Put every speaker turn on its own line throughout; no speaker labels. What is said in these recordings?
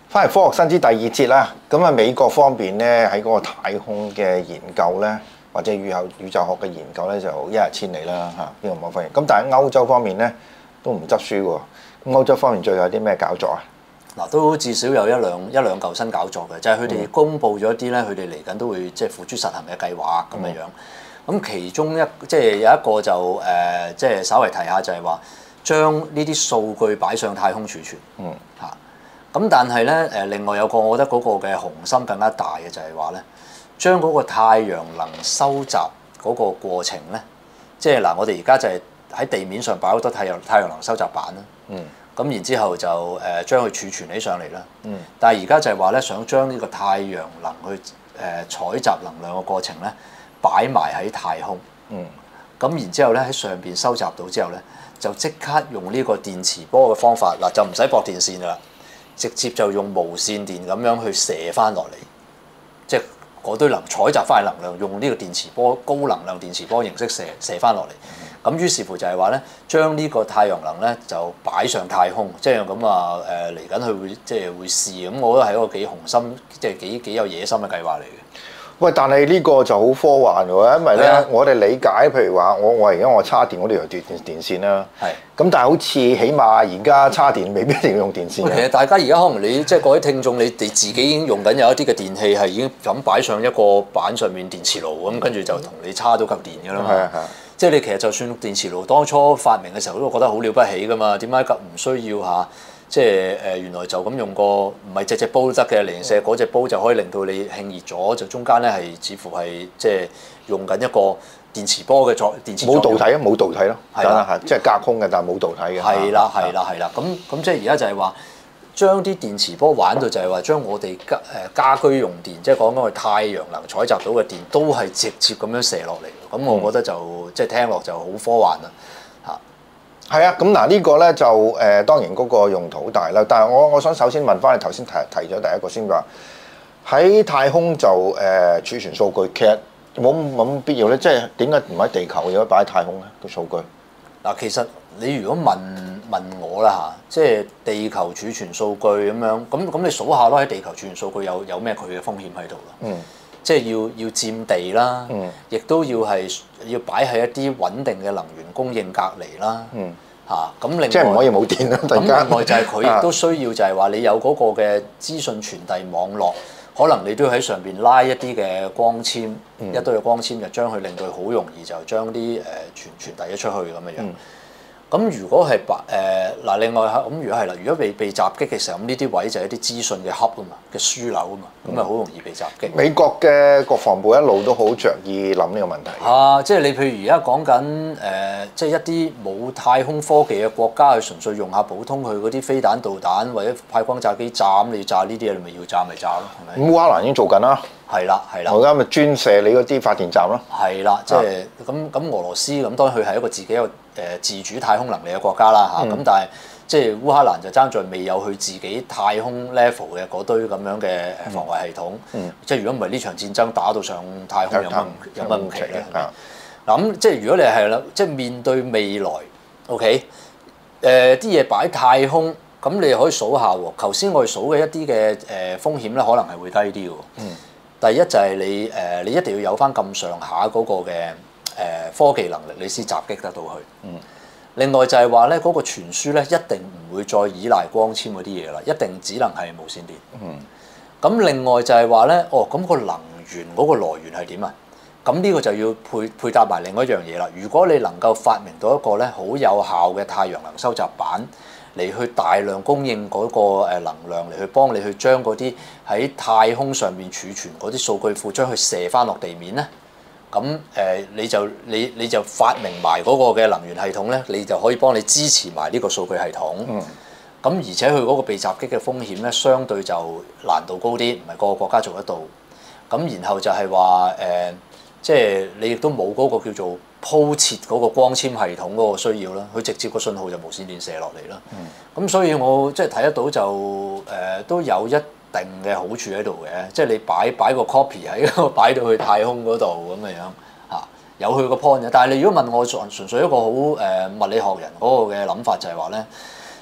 翻嚟科學新知第二節啦，咁啊美國方面咧喺嗰個太空嘅研究咧，或者宇宙學嘅研究咧就一日千里啦嚇，邊個冇發現？咁但係歐洲方面咧都唔執輸喎。咁歐洲方面最後有啲咩搞作啊？
嗱，都至少有一兩嚿新搞作嘅，就係佢哋公布咗一啲咧，佢哋嚟緊都會即係付諸實行嘅計劃咁樣樣。咁其中即係有一個就即係稍微提下，就係話將呢啲數據擺上太空儲存。嚇。咁但係咧另外有個我覺得嗰個嘅雄心更加大嘅就係話咧，將嗰個太陽能收集嗰個過程咧，即係嗱，我哋而家就係喺地面上擺好多太陽能收集板啦。咁然之後就將佢儲存起上嚟啦。但係而家就係話咧，想將呢個太陽能去採集能量嘅過程咧，擺埋喺太空。咁然之後咧喺上邊收集到之後咧，就即刻用呢個電磁波嘅方法嗱，就唔使駁電線㗎啦。直接就用無線電咁樣去射翻落嚟，即係嗰堆採集翻嚟能量，用呢個電磁波高能量電磁波形式射翻落嚟。咁於是乎就係話咧，將呢個太陽能咧就擺上太空，即係咁啊嚟緊佢會即係會試，咁我覺得係一個幾雄心，即係幾有野心嘅計劃嚟嘅。
喂，但係呢個就好科幻喎，因為咧我哋理解，譬如話我而家我叉電嗰度有電線啦，咁但係好似起碼而家叉電未必一定要用電線。
其實大家而家可能你即係各位聽眾，你哋自己已經用緊有一啲嘅電器係已經咁擺上一個板上面電磁爐咁，跟住就同你叉到嚿電㗎啦嘛。即係你其實就算電磁爐當初發明嘅時候都覺得好了不起㗎嘛，點解咁唔需要嚇？即係原來就咁用個唔係隻煲都得嘅，零舍嗰隻煲就可以令到你興熱咗，就中間咧係似乎係即係用緊一個電磁波嘅電磁
冇導體啊，冇導體咯，係啦，即係隔空嘅，但係冇導體嘅。
係啦，咁即係而家就係話將啲電磁波玩到就係話將我哋家居用電，即係講緊個太陽能採集到嘅電，都係直接咁樣射落嚟。咁我覺得就即係聽落就好科幻啦。
係啊，咁嗱呢個咧就當然嗰個用途好大啦，但係我想首先問翻你頭先提咗第一個先話喺太空就儲存數據，其實冇乜必要咧，即係點解唔喺地球要擺喺太空咧個數據？
嗱，其實你如果問我啦嚇，即係地球儲存數據咁樣，咁你數下咯，喺地球儲存數據有咩佢嘅風險喺度啦？即係要佔地啦，亦都要擺喺一啲穩定嘅能源供應隔離啦。咁另外
即係唔可以冇電啦。
咁另外就係佢亦都需要就係話你有嗰個嘅資訊傳遞網絡，可能你都要喺上邊拉一啲嘅光纖，一堆嘅光纖就將佢令到好容易就將啲傳遞咗出去咁嘅樣。咁如果係嗱，另外咁如果係啦，如果被襲擊嘅時候，咁呢啲位就係一啲資訊嘅 hub 啊嘛，嘅樞紐啊嘛，咁啊好容易被襲擊。
美國嘅國防部一路都好着意諗呢個問題。
即係你譬如而家講緊即係一啲冇太空科技嘅國家，佢純粹用下普通佢嗰啲飛彈導彈或者派轟炸機炸，咁你炸呢啲嘢，你咪要炸咪炸咯，係咪？
烏克蘭已經做緊啦。係啦。我而家咪專射你嗰啲發電站咯。係
啦，即係咁俄羅斯咁，當然佢係一個自己有自主太空能力嘅國家啦嚇，咁但係即係烏克蘭就爭在未有佢自己太空 level 嘅嗰堆咁樣嘅防衛系統，即係如果唔係呢場戰爭打到上太空有乜唔奇咧？嗱咁即係如果你係啦，即係面對未來 ，OK， 啲嘢擺太空，咁你可以數下喎。頭先我哋數嘅一啲嘅風險咧，可能係會低啲喎。第一就係你一定要有翻咁上下嗰個嘅科技能力，你先襲擊得到佢。另外就係話咧，嗰個傳輸咧一定唔會再依賴光纖嗰啲嘢啦，一定只能係無線電。咁另外就係話咧，咁個能源嗰個來源係點啊？咁呢個就要配搭埋另外一樣嘢啦。如果你能夠發明到一個咧好有效嘅太陽能收集板，嚟去大量供應嗰個能量，嚟去幫你去將嗰啲喺太空上面儲存嗰啲數據庫，將佢射翻落地面咧。咁你就發明埋嗰個嘅能源系統咧，你就可以幫你支持埋呢個數據系統。咁而且佢嗰個被襲擊嘅風險咧，相對就難度高啲，唔係個個國家做得到。咁然後就係話即係你亦都冇嗰個叫做鋪設嗰個光纖系統嗰個需要啦，佢直接個信號就無線電射落嚟啦。咁所以我即係睇得到就都有一定嘅好處喺度嘅，即係你擺個 copy 喺嗰擺到去太空嗰度咁嘅樣嚇，有佢個 point 嘅。但係你如果問我純粹一個好物理學人嗰個嘅諗法就係話咧，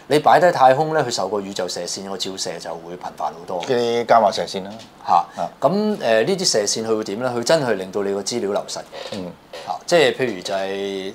你擺低太空咧，佢受個宇宙射線個照射就會頻繁好多。
啲gamma射線啦。
咁呢啲射線佢會點咧？佢真係令到你個資料流失嘅。即係譬如就係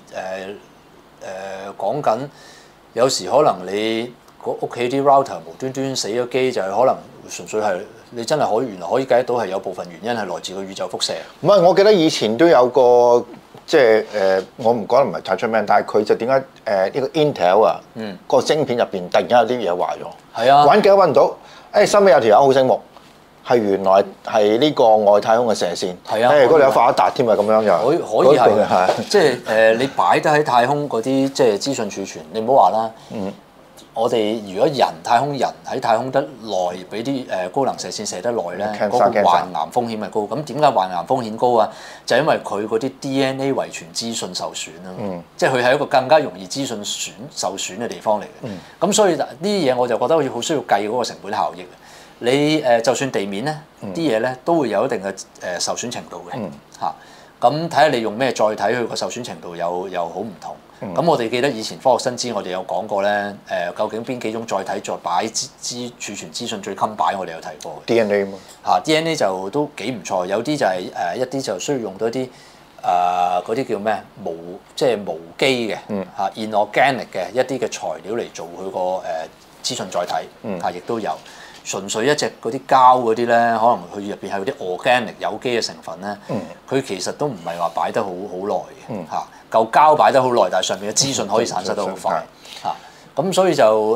講緊，有時可能你屋企啲 router 無端端死咗機，就係可能純粹係你真係原來可以計得到係有部分原因係來自個宇宙輻射。
唔係，我記得以前都有個即係我唔講得唔係太出名，但係佢就點解呢個 Intel 啊，個晶片入邊突然間有啲嘢壞咗，
係啊，
揾極都揾唔到。收尾有條友好醒目，係原來係呢個外太空嘅射線。
係啊，
嗰度有發一達添啊，咁樣又
可以係，即係你擺得喺太空嗰啲即係資訊儲存，你唔好話啦。我哋如果太空人喺太空得耐，俾啲高能射線射得耐咧，嗰個患癌風險係高。咁點解患癌風險高啊？就因為佢嗰啲 DNA 遺傳資訊受損啊。即係佢係一個更加容易資訊受損嘅地方嚟嘅。咁所以呢啲嘢我就覺得好需要計嗰個成本效益。你就算地面咧，啲嘢咧都會有一定嘅受損程度嘅嚇。咁睇下你用咩載體，佢個受損程度又好唔同。咁我哋記得以前科學新知我哋有講過咧，究竟邊幾種載體再擺儲存資訊最襟擺，我哋有提過嘅。
DNA 嘛
DNA 就都幾唔錯，有啲就係一啲就需要用到一啲嗰啲叫咩即係無機嘅inorganic 嘅一啲嘅材料嚟做佢個資訊載體亦都有。純粹一隻嗰啲膠嗰啲咧，可能佢入邊係有啲 organic 有機嘅成分咧，佢其實都唔係話擺得好耐嘅嚇。嚿膠擺得好耐，但係上面嘅資訊可以產生得好快嚇。咁所以就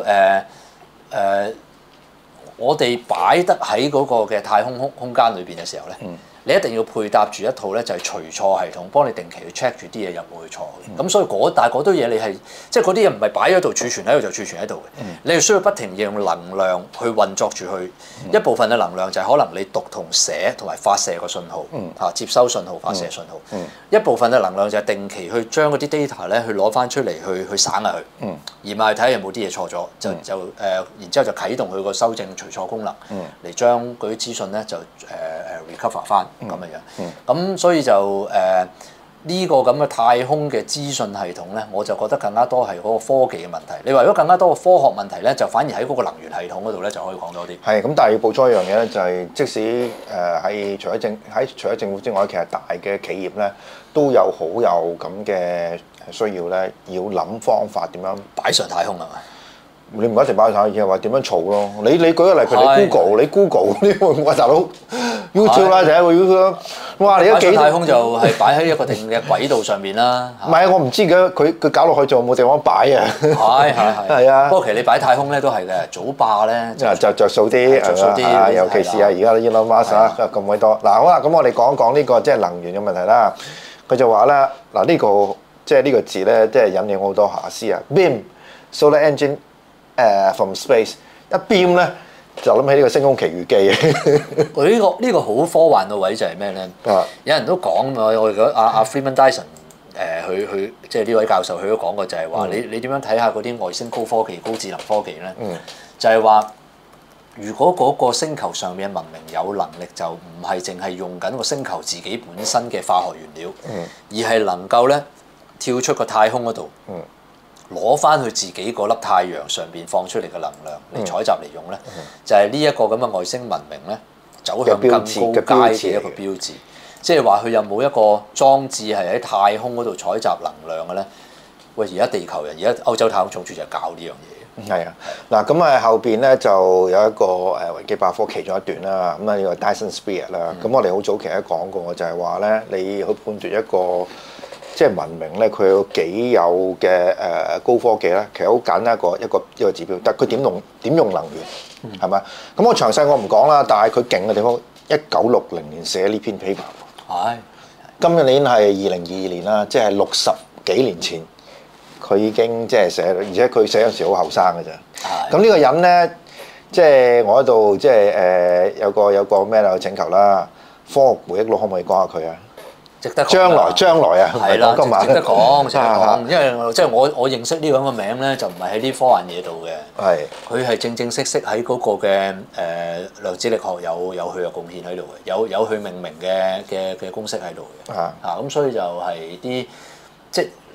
我哋擺得喺嗰個嘅太空空間裏邊嘅時候咧，你一定要配搭住一套咧就係隨錯系統，幫你定期去 check 住啲嘢有冇去錯嘅。咁所以但係嗰堆嘢你係即係嗰啲嘢唔係擺喺度儲存喺度就儲存喺度嘅，你係需要不停用能量去運作住佢。一部分嘅能量就係可能你讀同寫同埋發射個信號接收信號、發射信號。一部分嘅能量就係定期去將嗰啲 data 咧去攞翻出嚟去省下佢，而唔係睇下有冇啲嘢錯咗，然之後就啟動佢個修正隨錯功能嚟將嗰啲資訊咧就recover 翻。咁嘅樣，咁所以就呢個咁嘅太空嘅資訊系統咧，我就覺得更加多係嗰個科技嘅問題。你話如果更加多嘅科學問題咧，就反而喺嗰個能源系統嗰度咧就可以講多啲。
係咁，但係要補充一樣嘢咧，就係即使係除咗政府之外，其實大嘅企業咧都有咁嘅需要咧，要諗方法點樣
擺上太空係嘛？
你唔一定擺上，而係話點樣儲咯？你舉個例，譬如你 Google 呢個大佬 YouTube 啦，就係一個 YouTube。哇！你都幾
太空就係擺喺一個定嘅軌道上面啦。
唔係啊，我唔知佢搞落去仲有冇地方擺啊？係啊。
不過其實你擺太空咧都係嘅，早霸咧
就着數啲，尤其是而家 Elon Musk 咁鬼多。嗱好啦，咁我哋講講呢個即係能源嘅問題啦。佢就話咧，嗱呢個即係呢個字咧，即係引領好多遐思啊。Beam solar engine from space 一 beam 咧就諗起呢個星空奇遇記。
呢個好科幻嘅位就係咩咧？有人都講我哋覺得阿 Freeman Dyson 佢即係呢位教授佢都講過就係話你點樣睇下嗰啲外星高科技、高智能科技咧？就係話如果嗰個星球上面嘅文明有能力，就唔係淨係用緊個星球自己本身嘅化學原料，而係能夠咧跳出個太空嗰度。攞翻佢自己嗰粒太陽上邊放出嚟嘅能量嚟採集嚟用咧，就係呢一個咁嘅外星文明咧走向更高階嘅一個標誌。即係話佢有冇一個裝置係喺太空嗰度採集能量嘅咧？喂，而家地球人而家歐洲太空總署就係搞呢樣嘢。
係啊，嗱咁啊後邊咧就有一個維基百科其中一段啦。咁啊呢個 Dyson Sphere 啦。咁我哋好早期都講過，就係話咧你去判斷一個即係文明咧，佢有幾有嘅高科技咧，其實好簡單一個指標，但係佢點用能源係咪？咁我詳細我唔講啦，但係佢勁嘅地方，1960年寫呢篇 paper。係。今年係2022年啦，即係60幾年前，佢已經即係寫，而且佢寫嗰時好後生嘅咋。咁呢個人咧，即係我喺度即係有個咩啦請求啦，科學回憶錄可唔可以講下佢啊？
值得講
將來啊，
係啦，值得講，因為即係我認識呢個咁嘅名咧，就唔係喺啲科幻嘢度嘅，係佢係正式喺嗰個嘅量子力學有佢嘅貢獻喺度嘅，有佢命名嘅公式喺度嘅，咁所以就係啲即係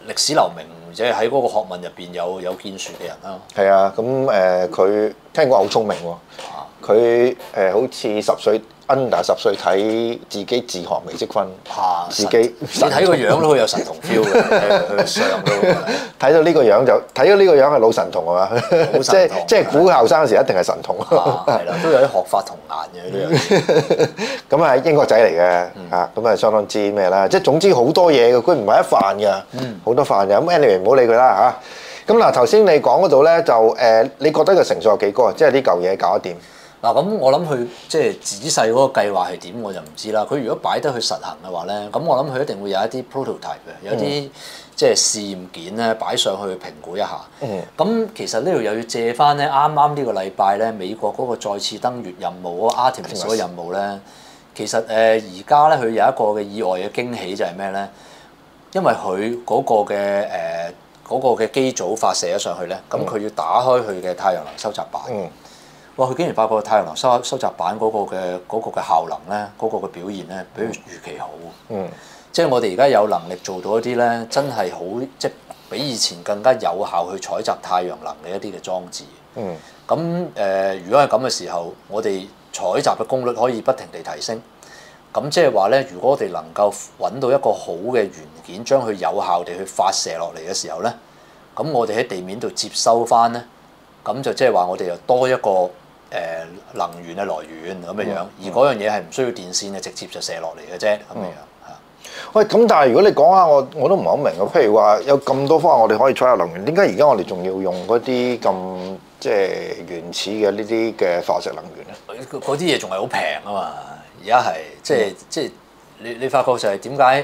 歷史留名，或者喺嗰個學問入邊有建樹嘅人啦。
係啊，咁佢聽講好聰明喎。佢好似under 10歲睇自己自學微積分，自己
你睇個樣都好有神童 feel 嘅，佢相都
睇到呢個樣就睇到呢個樣係老神童係嘛？即係估後生嗰時一定係神童。
係啦，都有啲學法童顏嘅呢樣。
咁係英國仔嚟嘅嚇，咁啊相當之咩啦？即係總之好多嘢嘅，佢唔係一飯嘅，好多飯嘅。咁 anyway 唔好理佢啦嚇。咁嗱頭先你講嗰度咧就你覺得個成數有幾高啊？即係呢嚿嘢搞得掂。
嗱咁我諗佢即係仔細嗰個計劃係點我就唔知啦。佢如果擺得去實行嘅話咧，咁我諗佢一定會有一啲 prototype 嘅，有啲即係試驗件咧擺上去評估一下。咁其實呢度又要借翻咧啱啱呢個禮拜咧美國嗰個再次登月任務嗰個 Artemis 嗰個任務咧，其實而家咧佢有一個嘅意外嘅驚喜就係咩咧？因為佢嗰個嘅機組發射咗上去咧，咁佢要打開佢嘅太陽能收集板。哇！佢竟然發覺太陽能收集板嗰個嘅效能咧，嗰個嘅表現咧，比預期好。即係我哋而家有能力做到一啲咧，真係好即係比以前更加有效去採集太陽能嘅一啲嘅裝置。咁如果係咁嘅時候，我哋採集嘅功率可以不停地提升。咁即係話咧，如果我哋能夠揾到一個好嘅元件，將佢有效地去發射落嚟嘅時候咧，咁我哋喺地面度接收翻咧，咁就即係話我哋又多一個能源嘅來源咁嘅樣，而嗰樣嘢係唔需要電線嘅，直接就射落嚟嘅啫咁嘅樣嚇。
喂，咁但係如果你講下我都唔係好明啊。譬如話有咁多方法我哋可以採集能源，點解而家我哋仲要用嗰啲咁即係原始嘅呢啲嘅化石能源咧？
嗰啲嘢仲係好平啊嘛！而家係即係你發覺就係點解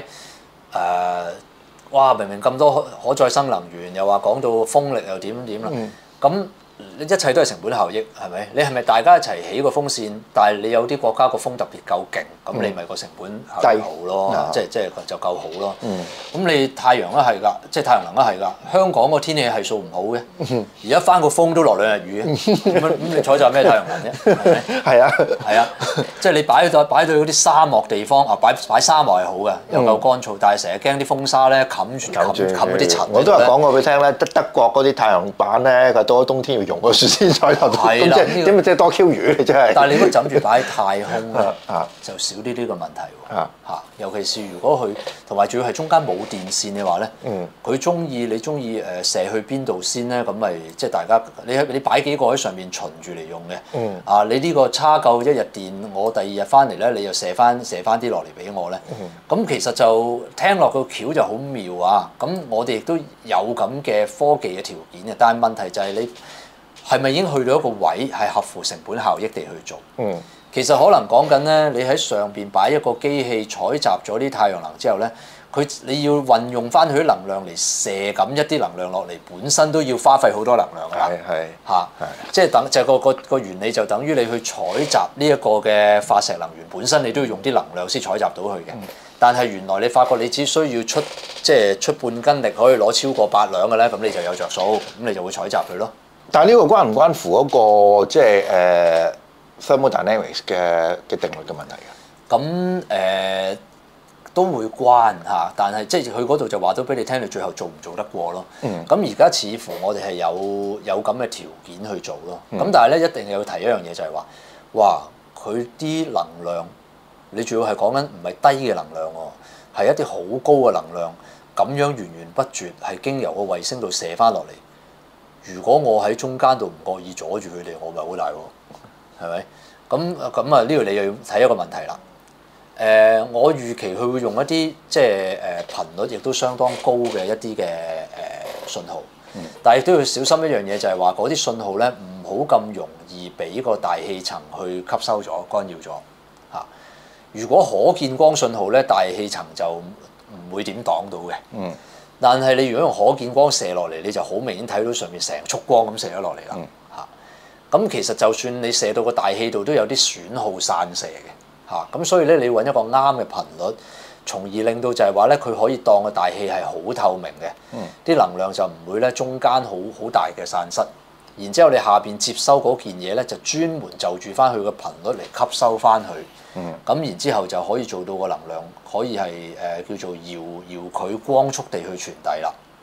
哇明明咁多可再生能源，又話講到風力又點啦咁。一切都係成本效益，係咪？你係咪大家一齊起個風扇？但係你有啲國家個風特別夠勁，咁你咪個成本效益好咯，即係就夠好咯。咁你太陽都係㗎，即係太陽能都係㗎。香港個天氣係數唔好嘅，而家翻個風都落2日雨，咁你採集咩太陽能啫？係咪？係啊，即係你擺到嗰啲沙漠地方啊，擺沙漠係好嘅，又夠乾燥，但係成日驚啲風沙咧冚住嗰啲塵。
我都係講過俾你聽咧，德國嗰啲太陽板咧，佢到咗冬天要用個樹先採集到，咁即係多 Q 魚你真係。但係你如果枕住擺喺太空咧，就少啲呢個問題喎。尤其是如果佢同埋仲要係中間冇電線嘅話咧，佢你中意射去邊度先咧？咁咪即係大家你擺幾個喺上面循住嚟用嘅。你呢個叉夠1日電，我第2日翻嚟咧，你又射翻啲落嚟俾我咧。咁其實就聽落個橋就好妙啊！咁我哋亦都有咁嘅科技嘅條件嘅，但係問題就係你係咪已經去到一個位係合乎成本效益地去做？其實可能講緊咧，你喺上邊擺一個機器採集咗啲太陽能之後咧，你要運用翻佢啲能量嚟射咁一啲能量落嚟，本身都要花費好多能量㗎。即係個原理就等於你去採集呢一個嘅化石能源，本身你都要用啲能量先採集到佢嘅。但係原來你發覺你只需要出半斤力可以攞超過8兩嘅咧，咁你就有着數，咁你就會採集佢咯。但係呢個關唔關乎嗰個即係thermodynamics 嘅定律嘅問題㗎？
咁都會關嚇，但係即係佢嗰度就話到俾你聽，你最後做唔做得過咯？咁而家似乎我哋係有咁嘅條件去做咯。咁但係咧一定要提一樣嘢就係話，哇！佢啲能量，你主要係講緊唔係低嘅能量喎，係一啲好高嘅能量，咁樣源源不絕係經由個衛星度射翻落嚟。如果我喺中間度唔覺意阻住佢哋，我咪好大喎，係咪？咁啊呢度你又要睇一個問題啦。我預期佢會用一啲即係頻率亦都相當高嘅一啲嘅信號，但係亦都要小心一樣嘢，就係話嗰啲信號咧唔好咁容易俾個大氣層去吸收咗、干擾咗嚇。如果可見光信號咧，大氣層就唔會點擋到嘅。但係你如果用可見光射落嚟，你就好明顯睇到上面成束光咁射咗落嚟啦嚇。咁其實就算你射到個大氣度，都有啲損耗散射嘅嚇。咁所以咧，你要揾一個啱嘅頻率，從而令到就係話咧，佢可以當個大氣係好透明嘅，啲能量就唔會咧中間好大嘅散失。然之後你下邊接收嗰件嘢咧，就專門就住翻佢個頻率嚟吸收翻佢。咁然之後就可以做到個能量可以係叫做遙距光速地去傳遞啦。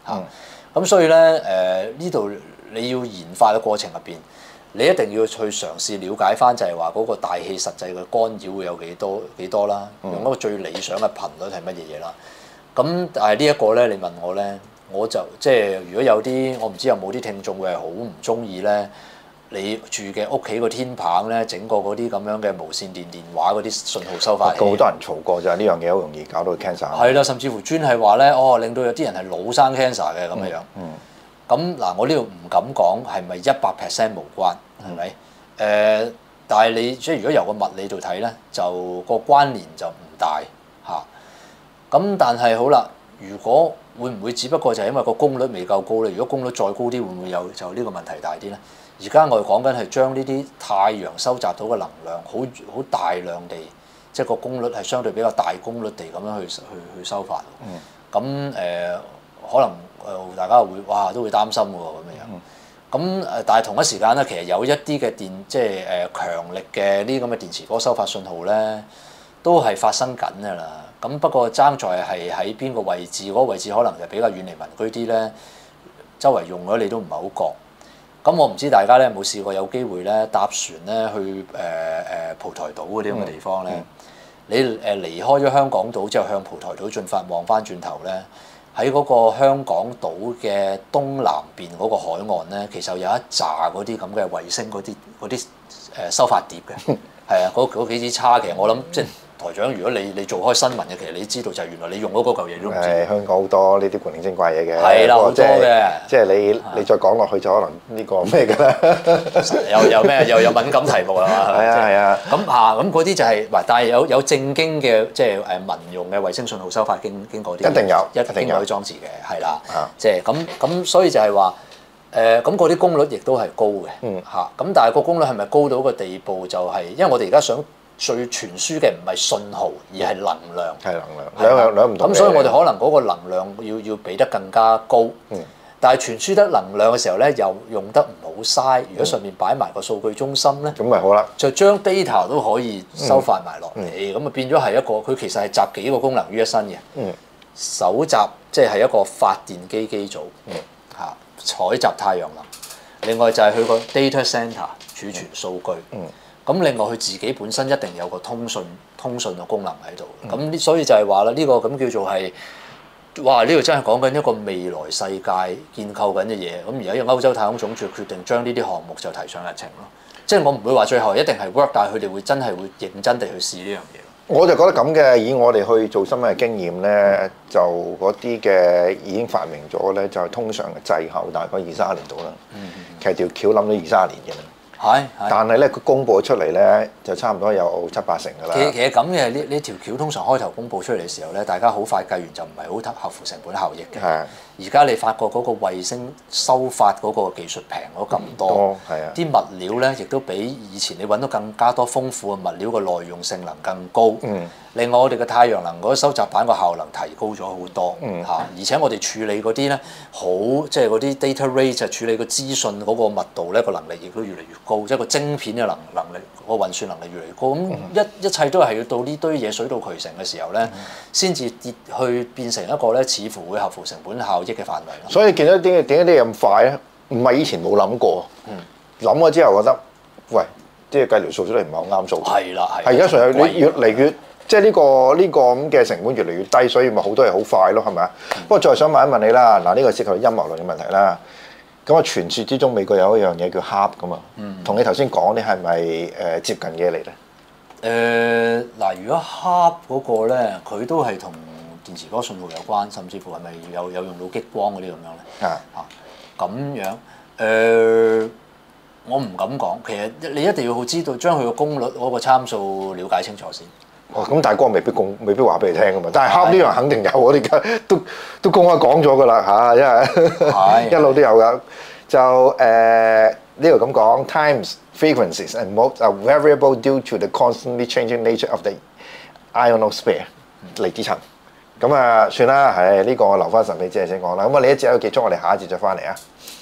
嚇。咁所以咧呢度你要研發嘅過程入邊，你一定要去嘗試了解翻就係話嗰個大氣實際嘅干擾會有幾多啦，用一個最理想嘅頻率係乜嘢嘢啦。咁但係呢一個咧，你問我咧，我就即係如果有啲我唔知有冇啲聽眾會係好唔中意咧。你住嘅屋企個天棚咧，整個嗰啲咁樣嘅無線電話嗰啲信號收發器，
好多人嘈過就係呢樣嘢好容易搞到 cancer。
係啦，甚至乎專係話咧，令到有啲人係腦生 cancer 嘅咁樣。咁嗱，我呢度唔敢講係咪100% 無關，係咪？但係你即係如果由個物理度睇咧，就個關聯就唔大嚇。咁但係好啦，如果會唔會只不過就係因為個功率未夠高咧？如果功率再高啲，會唔會有就呢個問題大啲咧？而家我哋講緊係將呢啲太陽收集到嘅能量，好大量地，即係個功率係相對比較大功率地咁樣去收發。咁可能大家都會擔心喎咁樣。咁但係同一時間咧，其實有一啲嘅即係強力嘅呢啲咁嘅電磁波收發信號咧，都係發生緊㗎啦。咁不過爭在係喺邊個位置，嗰個位置可能就比較遠離民居啲咧，周圍用咗你都唔係好覺。咁我唔知大家咧有冇試過有機會咧搭船咧去蒲台島嗰啲咁嘅地方咧？你離開咗香港島之後向蒲台島進發望翻轉頭咧，喺嗰個香港島嘅東南邊嗰個海岸咧，其實有一紮嗰啲咁嘅衛星嗰啲收發碟嘅，係啊，嗰幾支叉其實我諗即係。台長，如果你做開新聞嘅，其實你知道就係原來你用嗰嚿嘢都唔知。係
香港好多呢啲古靈精怪嘢嘅。
係啦，好多嘅。
即係你再講落去就可能呢個咩㗎啦。
有咩？又有敏感題目係嘛？
係啊。
咁嗰啲就係但係有正經嘅即係民用嘅衛星信號收發經過啲。
一定有，
經過啲裝置嘅，係啦。即係咁，所以就係話咁嗰啲功率亦都係高嘅。咁但係個功率係咪高到個地步就係？因為我哋而家想。最傳輸嘅唔係信號，而係能量。係
能量，兩唔同嘅。
咁所以我哋可能嗰個能量要俾得更加高。但係傳輸得能量嘅時候咧，又用得唔好嘥。如果上面擺埋個數據中心咧，
咁咪好啦。
就將 data 都可以收發埋落嚟，咁啊變咗係一個佢其實係集幾個功能於一身嘅。搜集即係一個發電機機組。採集太陽能。另外就係佢個 data centre 儲存數據。咁另外佢自己本身一定有個通訊嘅功能喺度，咁所以就係話啦，呢個咁叫做係，哇！呢度真係講緊一個未來世界建構緊嘅嘢。咁而家歐洲太空總署決定將呢啲項目就提上日程咯。即係我唔會話最後一定係 work，但係佢哋會真係會認真地去試呢樣嘢。
我就覺得咁嘅，以我哋去做新聞嘅經驗咧，就嗰啲嘅已經發明咗咧，就通常嘅滯後大概20-30年到啦。其實條橋諗咗20-30年嘅啦。但係咧，佢公佈出嚟咧，就差唔多有7-8成㗎啦。其實
咁嘅呢條橋通常開頭公佈出嚟嘅時候咧，大家好快計完就唔係好合乎成本效益嘅。而家你發覺嗰個衛星收發嗰個技術平咗咁多，啲物料咧亦都比以前你揾到更加多豐富嘅物料，個耐用性能更高。另外我哋嘅太陽能嗰個收集板個效能提高咗好多而且我哋處理嗰啲咧好即係嗰啲 data rate 就處理個資訊嗰個密度咧個能力亦都越嚟越高，即係個晶片嘅能力個運算能力越嚟越高。咁一切都係要到呢堆嘢水到渠成嘅時候咧，先至跌去變成一個咧似乎會合乎成本效益嘅範圍咯。
所以見到點解啲咁快咧？唔係以前冇諗過，諗咗之後覺得，喂，即係計條數出嚟唔係好啱數。係啦，係而家上有你越嚟越。即係呢個咁嘅成本越嚟越低，所以咪好多嘢好快咯，係咪啊？不過再想問一問你啦，嗱呢個涉及陰謀論嘅問題啦。咁啊傳説之中美國有一樣嘢叫 HAARP 噶嘛，同你頭先講啲係咪接近嘅嚟咧？
嗱，如果 HAARP 嗰個咧，佢都係同電磁波信號有關，甚至乎係咪有用到激光嗰啲咁樣咧？咁樣我唔敢講。其實你一定要好知道將佢個功率嗰個參數了解清楚先。
咁大哥未必話俾你聽噶嘛，但係 HAARP 呢樣肯定有，我哋而家都公開講咗噶啦嚇，因為一路都有噶。就呢度咁講 ，times, frequencies and modes are variable due to the constantly changing nature of the ionosphere 離子層。咁啊，算啦，呢個我留翻神秘之夜先講啦。咁我哋一節喺度結束，我哋下一節再翻嚟啊。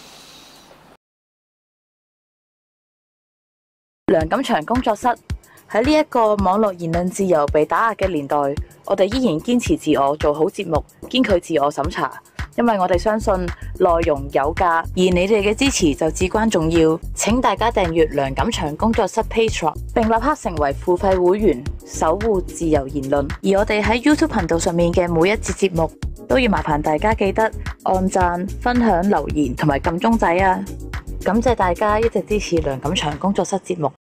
梁錦祥工作室。喺呢一個網絡言論自由被打壓嘅年代，我哋依然堅持自我，做好節目，堅拒自我審查。 因為我哋相信內容有價，而你哋嘅支持就至關重要。請大家訂閱梁錦祥工作室 Patreon， 並立刻成為付費會員，守護自由言論。而我哋喺 YouTube 頻道上面嘅每一節節目，都要麻煩大家記得按讚、分享、留言同埋撳鐘仔啊！感謝大家一直支持梁錦祥工作室節目。